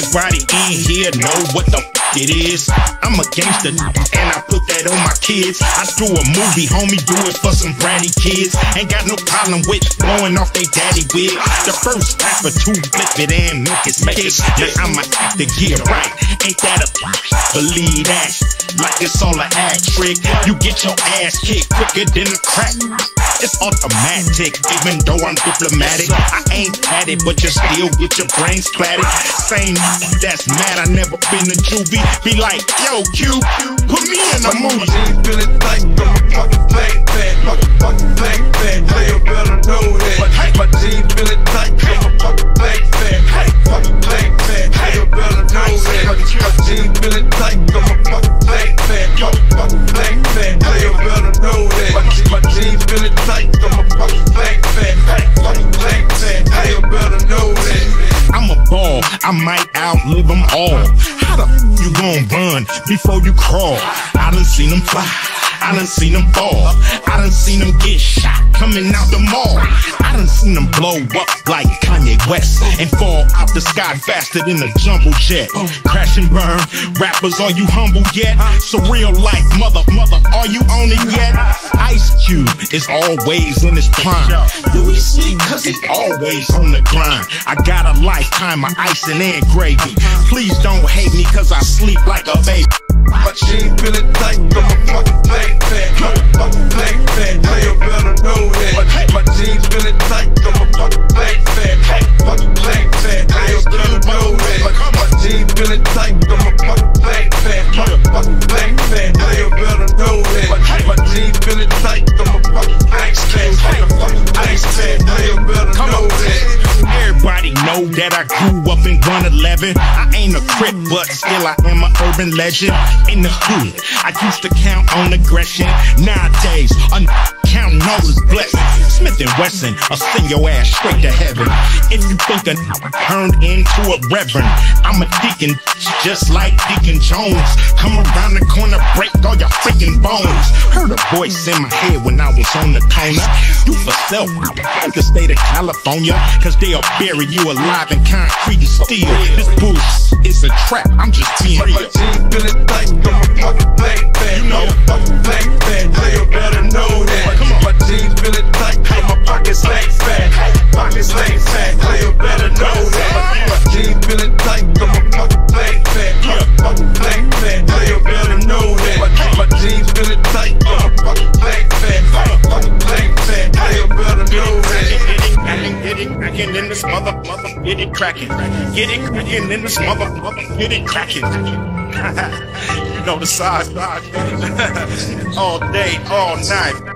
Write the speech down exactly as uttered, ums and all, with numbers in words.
Everybody in here know what the f it is. I'm a gangster and I put that on my kids. I do a movie, homie, do it for some bratty kids. Ain't got no problem with blowing off they daddy wig. The first rapper to flip it and make it kick. Now I'ma have to get right. Ain't that a believe that? Like it's all an act trick. You get your ass kicked quicker than a crack. It's automatic, even though I'm diplomatic. I ain't at it, but you still get your brains splattered. Same that's mad, I never been to juvie. Be like, yo, Q, put me in a movie. Feeling like I'm a fucking black fan, fucking black fan. Hey, you better know that. My jeans feeling tight, I'm a fucking black fan, fucking black fan. Hey, you better know that. My jeans feeling tight, I'm a fucking black fan, fucking black fan. Hey, you better know that. My jeans feeling tight, I'm a fucking black fan, fucking black fan. Hey, you better know that. I'm a ball, I might outlive them all. How the f you gon' run before you crawl? I done seen them fly, I done seen them fall, I done seen them get shot coming out the mall. I done seen them blow up like Kanye West and fall out the sky faster than a jumbo jet. Crash and burn, rappers, are you humble yet? Surreal life, mother, mother, are you on it yet? Ice Cube is always in his prime. Do we see? Cause he's always on the grind. I got a lifetime of icing and gravy. Please don't hate me cause I sleep like a baby. My jeans feeling tight, I'm a fucking black fan, fucking black fan. Hey, you better know that. My jeans feeling tight, I'm a fucking black fan, fucking black fan. Hey, you better know that. My jeans feeling tight, I'm a fucking black fan, fucking black fan. Hey, you better know that. My jeans feeling tight, I'm a fucking black fan, fucking ice fan. Hey, you better know that. Everybody know that I grew up in one eleven. I ain't a crip, but still I am an urban legend. In the hood, I used to count on aggression. Nowadays, a counting all his blessings. Smith and Wesson, I'll send your ass straight to heaven. If you think a turned into a reverend, I'm a deacon, just like Deacon Jones. Come around the corner, break all your freaking bones. Heard a voice in my head when I was on the corner. You for self, like the state of California, cause they'll bury you alive in concrete and steel. This bullshit is a trap, I'm just being real. My jeans feeling tight, I'm a fucking black fan, you know, fucking black fan. Hey, you better know that. Come on. My jeans feeling tight, I'm a pockets like fat, pockets like fat. Hey, you better know that. My jeans feeling tight, I'm a fucking black fan, fucking black fan. Hey, you better know that. My jeans feeling tight, I'm a fucking black fan, fucking black fan. Hey, you better know that. Get it crackin' in this mother, mother, get it crackin'. Get it crackin' in this mother, mother, get it crackin'. You know the size, size. All day, all night.